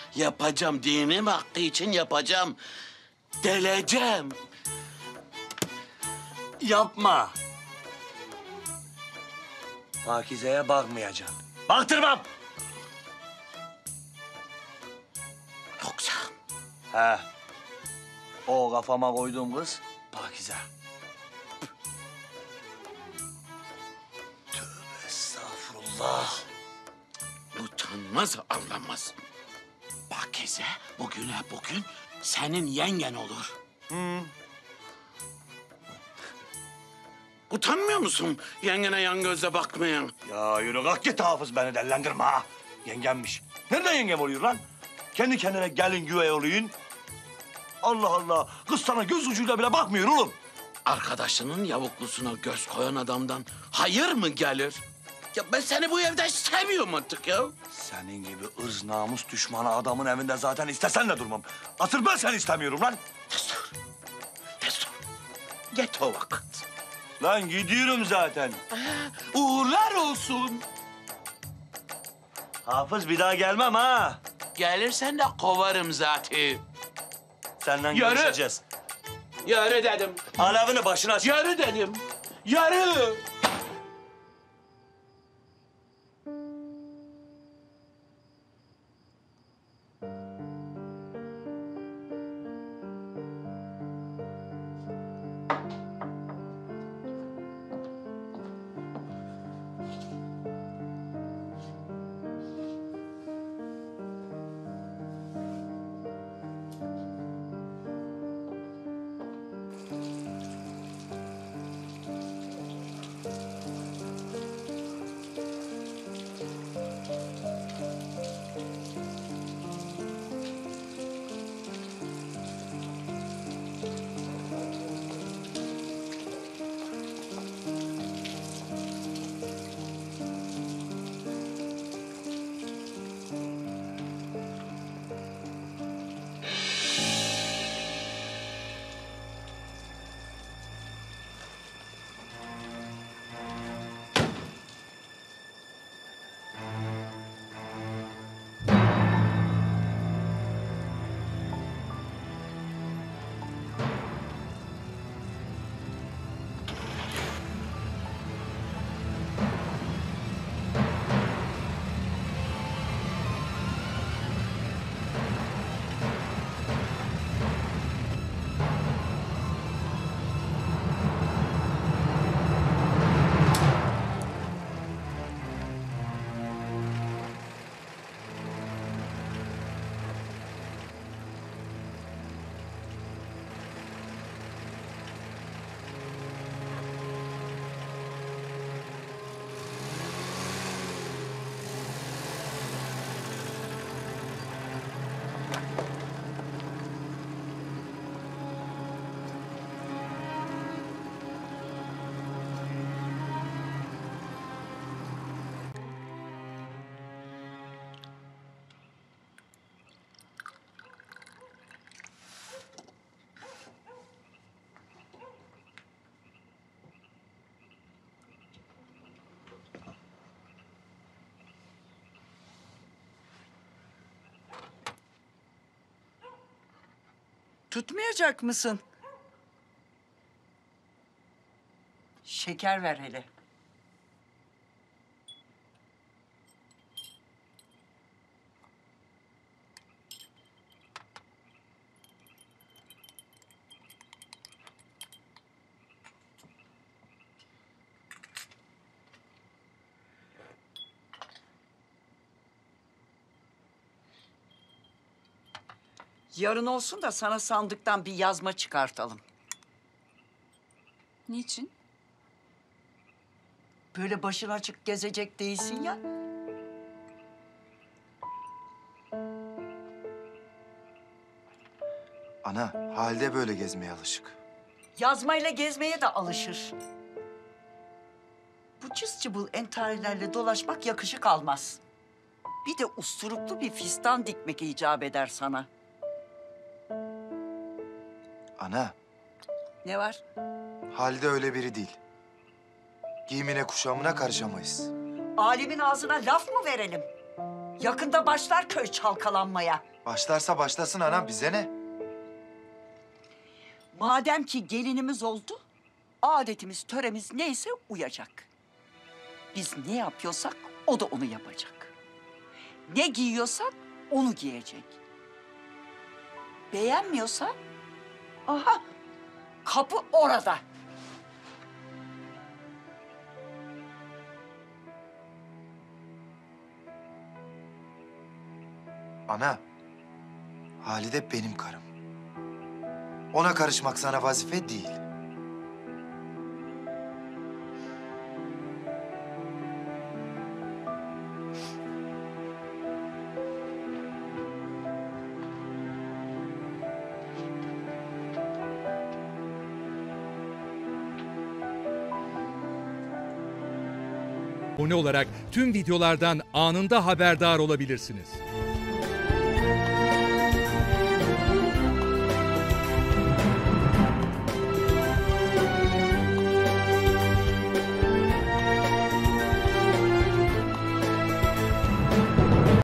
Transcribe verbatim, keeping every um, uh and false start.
Yapacağım, dinim hakkı için yapacağım. Deleceğim. Yapma. Pakize'ye bakmayacağım. Baktırmam. Yoksa He. O kafama koyduğum kız Pakize. Tövbe estağfurullah. utanmaz, anlamaz. Pakize bugüne bugün senin yengen olur. Hı. Utanmıyor musun yengene yan gözle bakmayan? Ya yürü kalk git Hafız, beni dellendirme ha. Yengemmiş. Nereden yengem oluyor lan? Kendi kendine gelin güvey olayın. Allah Allah. Kız sana göz ucuyla bile bakmıyor oğlum. Arkadaşının yavuklusuna göz koyan adamdan hayır mı gelir? Ya ben seni bu evde sevmiyorum artık ya. Senin gibi ırz namus düşmanı adamın evinde zaten istesen de durmam. Asıl ben seni istemiyorum lan. Destur, destur. Git o vakit. Lan gidiyorum zaten. Uğurlar olsun. Hafız bir daha gelmem ha. Gelirsen de kovarım zaten. Senden Yarı. görüşeceğiz. Yarı dedim. Alevini başına aç. Yarı dedim. Yarı. Tutmayacak mısın? Şeker ver hele. Yarın olsun da sana sandıktan bir yazma çıkartalım. Niçin? Böyle başın açık gezecek değilsin ya. Ana, Halide böyle gezmeye alışık. Yazmayla gezmeye de alışır. Bu cız cıbıl entarelerle dolaşmak yakışık almaz. Bir de usturuplu bir fistan dikmek icap eder sana. Ana, Ne var? Halide öyle biri değil. Giyimine kuşamına karışamayız. Alemin ağzına laf mı verelim? Yakında başlar köy çalkalanmaya. Başlarsa başlasın anam, bize ne? Madem ki gelinimiz oldu, adetimiz, töremiz neyse uyacak. Biz ne yapıyorsak o da onu yapacak. Ne giyiyorsak onu giyecek. Beğenmiyorsa, aha kapı orada. Ana, Halide benim karım. Ona karışmak sana vazife değil. Abone olarak tüm videolardan anında haberdar olabilirsiniz.